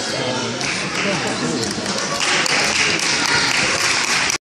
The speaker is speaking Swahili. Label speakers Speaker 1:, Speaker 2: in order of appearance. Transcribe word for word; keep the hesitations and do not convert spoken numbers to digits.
Speaker 1: ああ、そこはすごいですね。